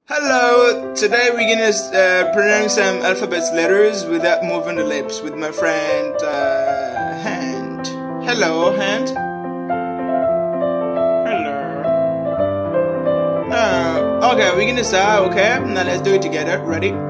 Hello, today we're gonna pronounce some alphabet letters without moving the lips with my friend Hand. Hello, Hand. Hello. Okay, we're gonna start, okay? Now let's do it together. Ready?